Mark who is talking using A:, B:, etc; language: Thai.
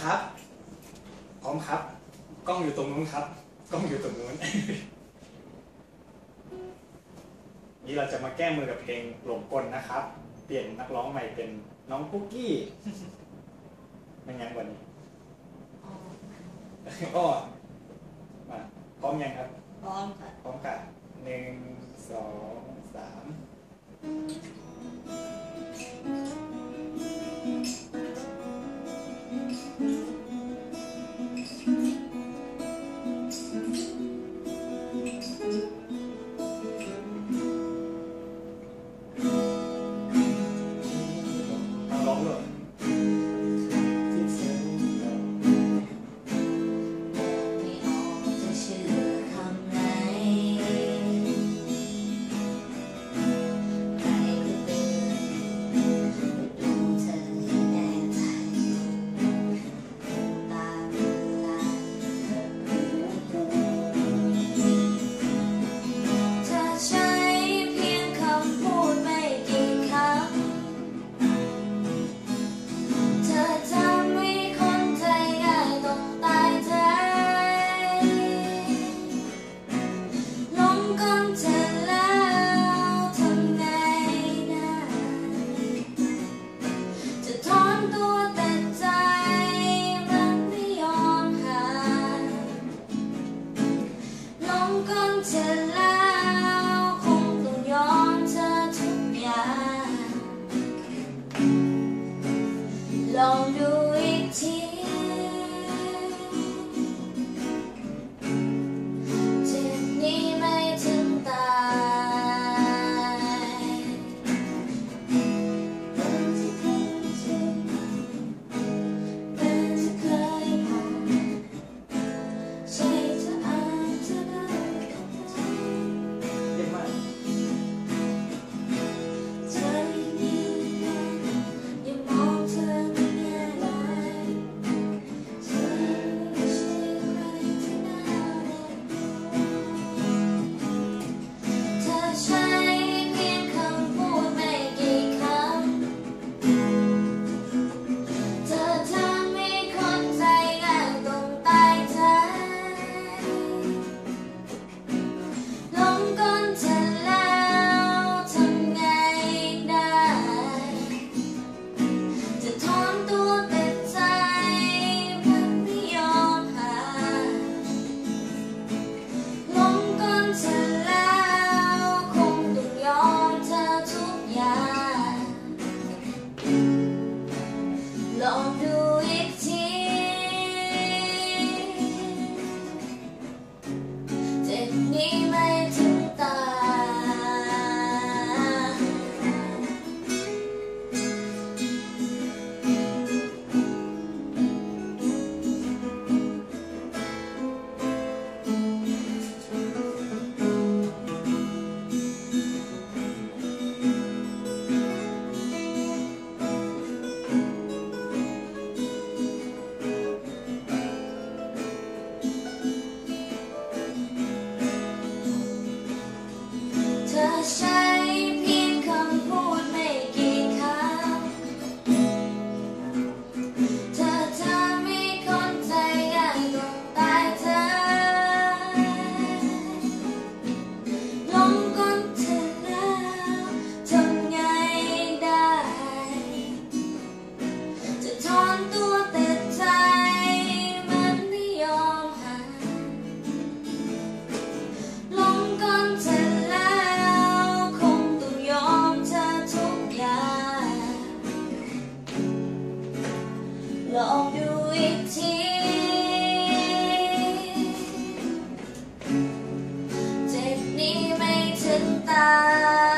A: ครับพร้อมครับกล้องอยู่ตรงนู้นครับกล้องอยู่ตรงนู้น นี่เราจะมาแก้มือกับเพลงหลงกลนะครับเปลี่ยนนักร้องใหม่เป็นน้องคุกกี้เป็นยังวันนี้อ๋อมาพร้อมยังครับ
B: พร้อมค่ะ
A: พร้อมค่ะ1 2 3ร้องเลย
B: เธอแล้วคงต้องยอมเธอทุกอย่างลองดูอีกทีเจ็บนี้ไม่ถึงตายเป็นที่เคยเจ็บเป็นที่เคยผ่านใช่เธออาจจะได้ลองดูอีกทีเจ็บนี้ไม่ถึงตายเธอใช้เพียงคำพูดไม่กี่คำเธอทำให้คนใจง่ายต้องตายเธอหลงกลเธอแล้วทำไงได้จะถอนตัวแต่ใจมันไม่ยอมหายหลงกลเธอลองดูอีกทีเจ็บนี้ไม่ถึงตาย